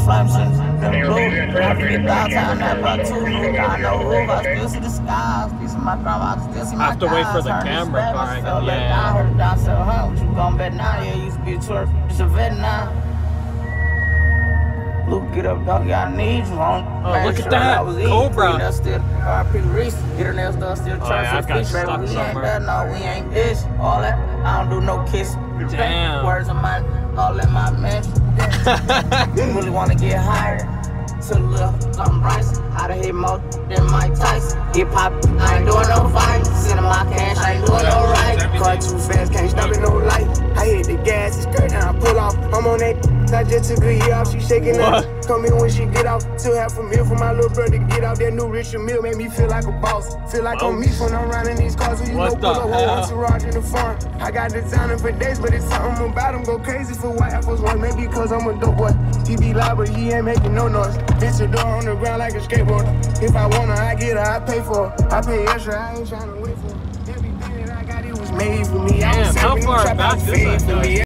flames in them blue. I forget downtown, that about two. I know roof, I still see the skies. These are my grandma, I still see my guys. I have to wait for the camera car. Yeah. I heard it down, said, huh, what you gon' bet now? Yeah, used to be a twerk, it's a vet now. Luke, get up, dog, y'all need you on. Oh, look at that, Cobra. Still, RP Reese, get her nails done, still trying to fish, baby. We ain't that, no, we ain't this. All that, I don't do no kiss. Damn. Words of mine, all in my mansion. You really wanna get higher? To the left, something Bryce. How to hit more than Mike Tyson. Hip hop, I ain't doing no fight. Sending my cash, I ain't doing no right. Car too fast, can't stop it, no light. I hit the gas, it's skirt, now I pull off. I'm on that, I just took a year off, she shaking up. Come in when she get off, still have a meal for my little brother. Get out that new Richard Mille, make me feel like a boss. Feel like I'm me when I'm riding these cars. So you know, pull a whole entourage in the farm. I got designing for days, but it's something about him. Go crazy for white Air Force One, maybe cause I'm a dope boy. He be loud, but he ain't making no noise. Bitch a door on the ground like a skateboard. If I want her, I get her, I pay for her. I pay extra, I ain't trying to wait for her. Everything that I got, it was made for me. Damn, how far back is that?